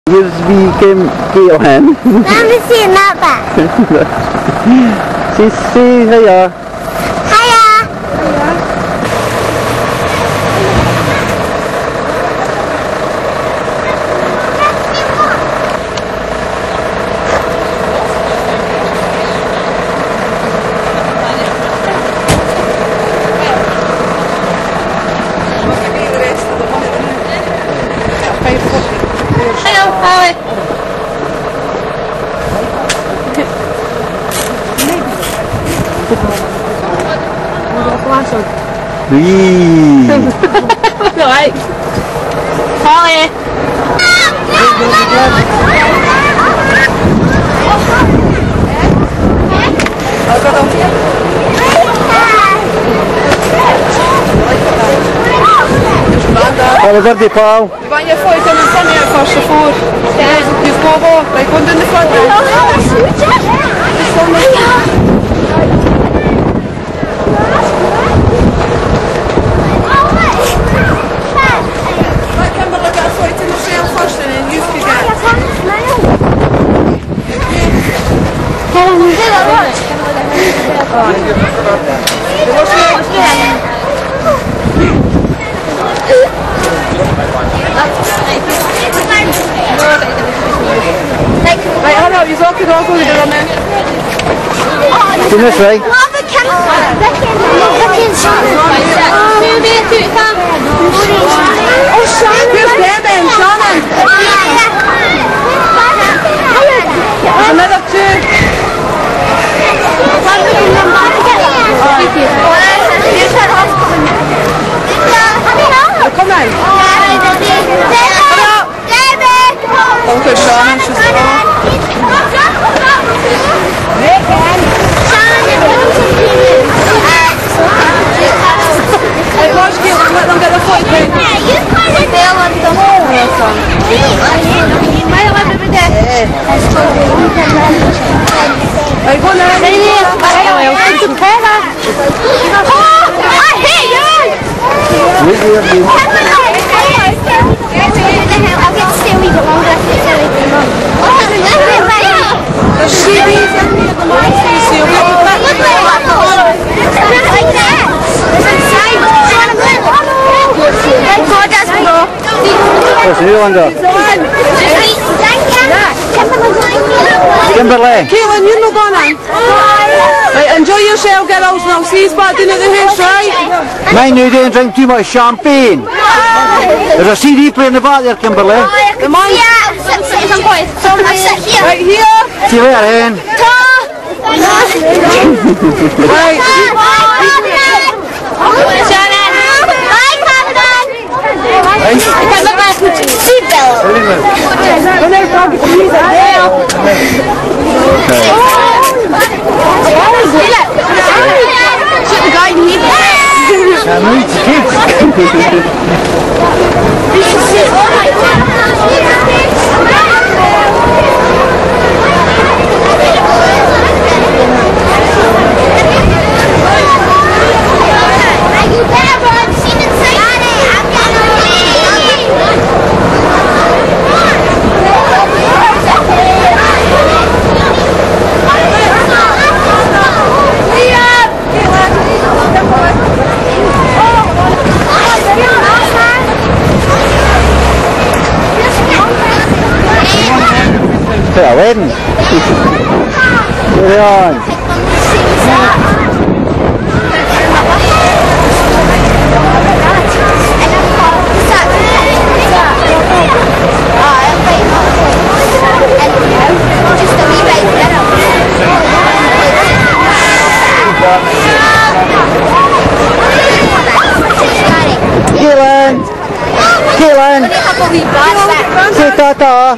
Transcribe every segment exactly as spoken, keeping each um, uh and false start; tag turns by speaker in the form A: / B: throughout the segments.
A: Here's wie Caitlin.
B: Let me see that back.
A: See, see, hiya.
B: Hiya.
C: Hello, Holly.
A: Wee.
C: Right. Holly.
A: Happy birthday, Paul.
C: We want your foot in the sun here across the floor. Yeah. You go over, like going down the front door. Let Kimberly get a foot in the shell first and then you can get it. Right, hold up, you walk it all over the room then.
A: Come this way.
B: Love the camera. Vicky and Shannon. Oh, Shannon.
C: Who's there then? Shannon? There's another two. Come on. Look at Shannon, she's wrong. Hey, watch Caitlin, let them get the foot down. Right, go on then.
B: I hate you!
A: Wait here, you.
B: I'll get to stay a wee bit longer after you tell me.
C: There's C Ds in here at the moment, so you see a little bit.
B: Like that.
A: What's the new one, though? Kimberly.
C: Caitlin, you're not going on. Right, enjoy yourself, girls, and I'll see you back down at the house, right?
A: Mind you don't drink too much champagne. There's a C D player in the back there, Kimberly.
C: Come on. Right here.
A: See you later, Hen.
C: Right.
A: Yeah, wedding. Carry on. Caitlin! Caitlin! Say tata!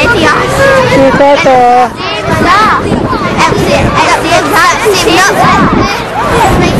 B: Say tata! I got the exact same nuts. Make